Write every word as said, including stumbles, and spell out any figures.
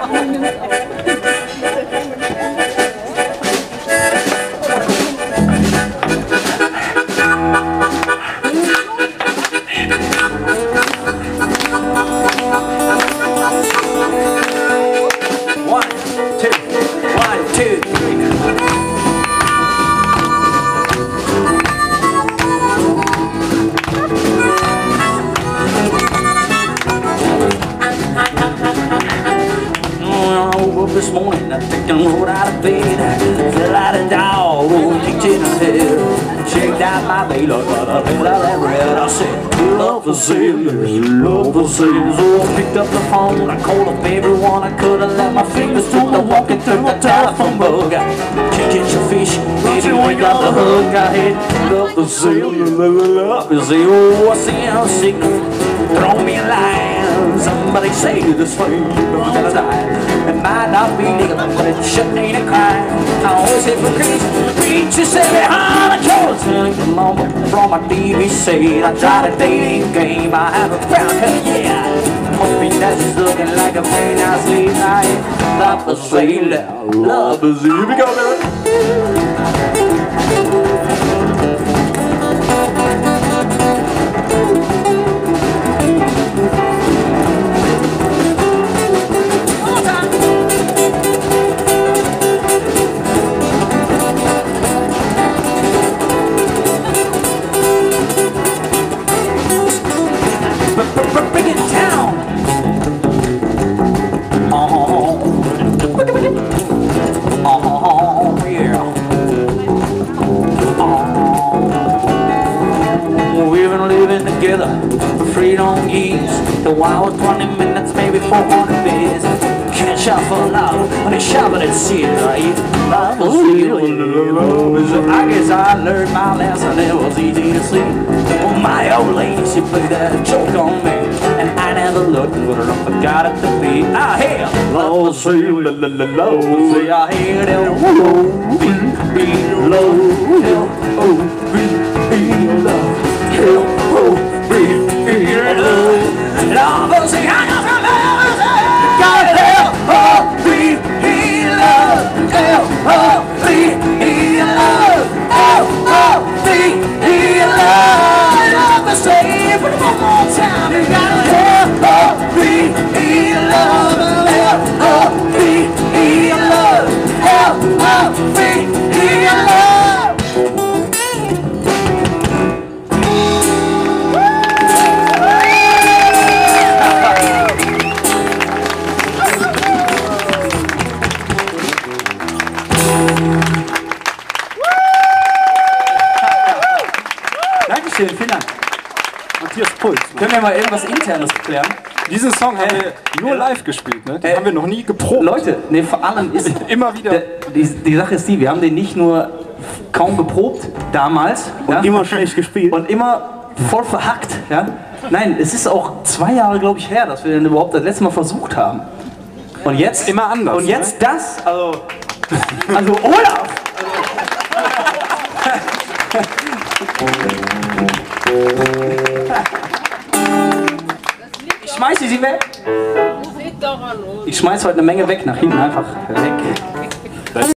This morning I took and rolled out of bed, fell out of dog, kicked in the head, checked out my bail, got a bit of that red. I said, love for sale, love for sale. So I picked up the phone, I called up everyone I could, and let my fingers do the walking through the telephone book. Can't catch a fish, baby, we got the hook. I hit love for sale, love for sale. Oh, I see how sick, throw me a line. Somebody say this thing, I'm gonna die. It might not be legal, but it sure ain't a crime. I always hit for crazy. Preachers say behind the doors, telling mama from my T V set. I tried a dating game, I have a crown cut, yeah. Must be that she's looking like a very nice late night. Love for sale, love for sale. Here we go, baby. Bring it down. Oh, oh, yeah. Oh, we've been living together for three long years. The wild twenty minutes, maybe four hundred days. Can't shout for love when it's shouting at sea, right? Love was real. I guess I learned my lesson. It was easy to see. Well, my old lady, she played that joke on me, and I never looked what I forgot it to be. I hear love was real, la la la la. See, I hear them low, be be low, L O V E love, L O V E love. Love was the I got to love, got it. L O V E love, L O V E love, L O V E love. Love the same, but one more time. You got L O V E love, L O V E love, L O V E love. Dankeschön, vielen Dank. Matthias Puls. Können wir mal irgendwas Internes klären? Diesen Song haben wir nur live gespielt, ne? Den äh, haben wir noch nie geprobt. Leute, ne, vor allem ist immer wieder. Der, die, die Sache ist die, wir haben den nicht nur kaum geprobt damals und ja, immer schlecht gespielt und immer voll verhackt, ja. Nein, es ist auch zwei Jahre, glaube ich, her, dass wir den überhaupt das letzte Mal versucht haben. Und jetzt immer anders. Und jetzt ne? das, also, also Olaf. Ich schmeiße sie weg. Ich schmeiß heute eine Menge weg, nach hinten einfach weg.